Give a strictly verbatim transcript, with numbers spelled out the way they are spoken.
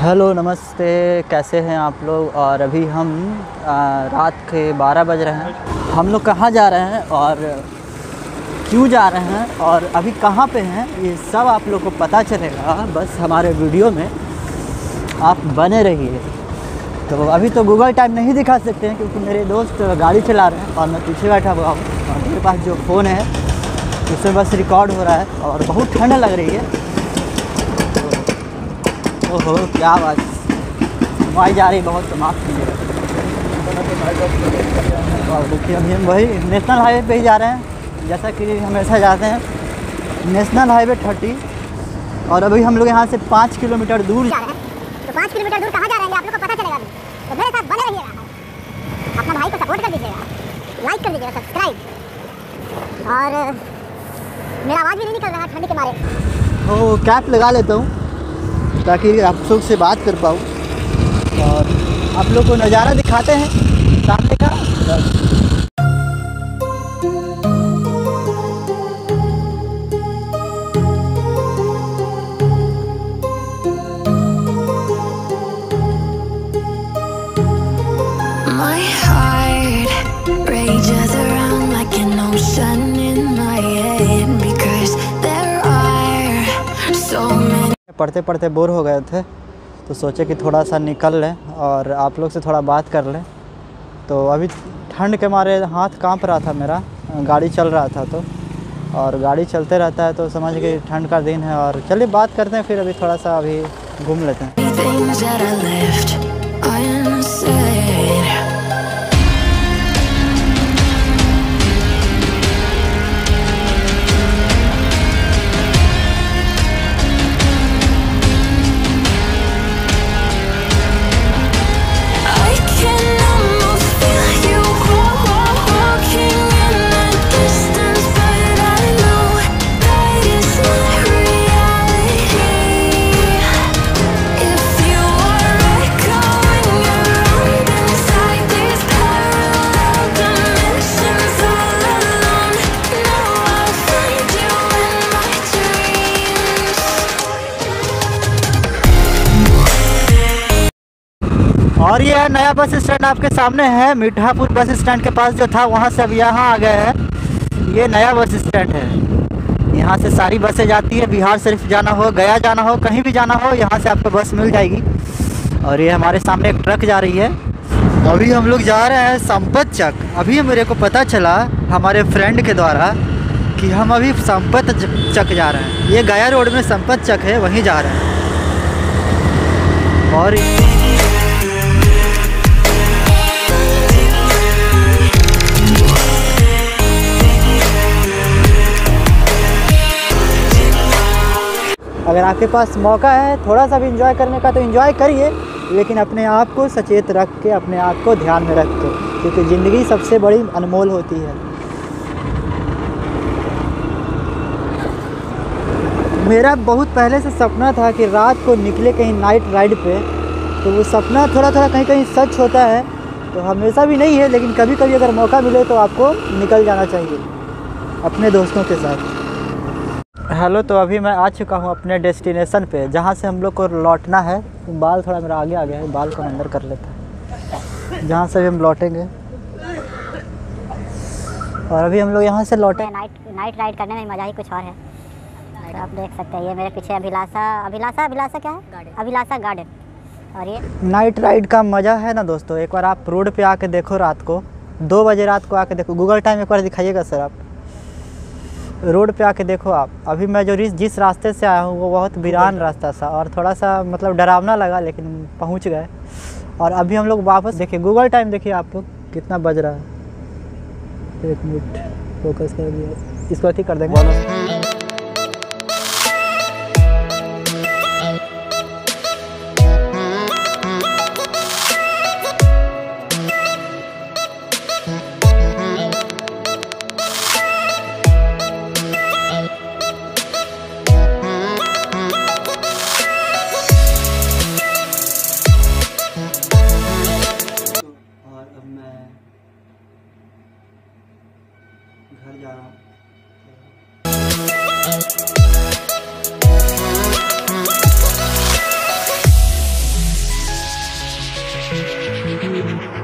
Hello नमस्ते, कैसे हैं आप लोग। और अभी हम आ, रात के बारह बज रहे हैं। हम लोग कहाँ जा रहे हैं और क्यों जा रहे हैं और अभी कहाँ पे हैं ये सब आप लोग को पता चलेगा, बस हमारे वीडियो में आप बने रहिए। तो अभी तो गूगल टाइम नहीं दिखा सकते हैं क्योंकि मेरे दोस्त गाड़ी चला रहे हैं और मैं पीछे बैठा हुआ हूँ और मेरे पास जो फ़ोन है उसमें बस रिकॉर्ड हो रहा है और बहुत ठंड लग रही है। ओहो क्या आवाज़ हवाई जा रही, बहुत समाप्त है। और देखिए अभी हम वही नेशनल हाईवे पे ही जा रहे हैं जैसा कि हमेशा जाते हैं, नेशनल हाईवे थर्टी। और अभी हम लोग यहाँ से पाँच किलोमीटर दूर जा रहे हैं। तो पाँच किलोमीटर दूर कहाँ जा रहे हैं आप लोग को पता चलेगा अभी। तो मेरे साथ बने रहिएगा, अपना भाई को सपोर्ट कर दीजिएगा, लाइक कर दीजिएगा, सब्सक्राइब। और मेरा आवाज़ भी नहीं निकल रहा ठंड के मारे। ओ कैप लगा लेता हूँ ताकि आप लोग से बात कर पाऊँ और आप लोग को नज़ारा दिखाते हैं सामने का। My heart rages around like an ocean in my head because there are so many. पढ़ते पढ़ते बोर हो गए थे तो सोचे कि थोड़ा सा निकल लें और आप लोग से थोड़ा बात कर लें। तो अभी ठंड के मारे हाथ कांप रहा था मेरा, गाड़ी चल रहा था तो, और गाड़ी चलते रहता है तो समझ के ठंड का दिन है। और चलिए बात करते हैं, फिर अभी थोड़ा सा अभी घूम लेते हैं। things that I left unsaid. I can almost feel you walking in the distance, but I know that is not reality. If you are echoing around inside these parallel dimensions all alone, know I'll find you in my dreams. और ये है नया bus stand आपके सामने है, Mithapur bus stand के पास जो था वहाँ से अब यहाँ आ गए हैं। ये नया बस स्टैंड है, यहाँ से सारी बसें जाती है। बिहार शरीफ जाना हो, गया जाना हो, कहीं भी जाना हो, यहाँ से आपको बस मिल जाएगी। और ये हमारे सामने एक ट्रक जा रही है। अभी हम लोग जा रहे हैं संपत चक। अभी मेरे को पता चला हमारे फ्रेंड के द्वारा कि हम अभी संपत चक जा रहे हैं। ये गया रोड में संपत चक है, वहीं जा रहे हैं। और अगर आपके पास मौका है थोड़ा सा भी एंजॉय करने का तो एंजॉय करिए, लेकिन अपने आप को सचेत रख के, अपने आप को ध्यान में रख के, क्योंकि ज़िंदगी सबसे बड़ी अनमोल होती है। मेरा बहुत पहले से सपना था कि रात को निकले कहीं नाइट राइड पे, तो वो सपना थोड़ा थोड़ा कहीं कहीं सच होता है। तो हमेशा भी नहीं है, लेकिन कभी कभी अगर मौका मिले तो आपको निकल जाना चाहिए अपने दोस्तों के साथ। हेलो, तो अभी मैं आ चुका हूँ अपने डेस्टिनेशन पे, जहाँ से हम लोग को लौटना है। बाल थोड़ा मेरा आगे आ गया है, बाल को अंदर कर लेता है, जहाँ से भी हम लौटेंगे। और अभी हम लोग यहाँ से लौटे। नाइट नाइट राइड करने में मज़ा ही कुछ और है। तो आप देख सकते हैं ये मेरे पीछे अभिलाषा अभिलाषा अभिलाषा क्या है, अभिलाषा गार्डन। और ये नाइट राइड का मज़ा है ना दोस्तों, एक बार आप रोड पे आके देखो, रात को दो बजे रात को आके देखो। गूगल टाइम एक बार दिखाइएगा सर, आप रोड पे आके देखो आप। अभी मैं जो जिस रास्ते से आया हूँ वो बहुत वीरान रास्ता था और थोड़ा सा मतलब डरावना लगा, लेकिन पहुँच गए। और अभी हम लोग वापस देखिए, गूगल टाइम देखिए आप लोग कितना बज रहा है। एक मिनट फोकस कर दिया, इसको अथी कर देंगे। घर जा रहा हूँ। you.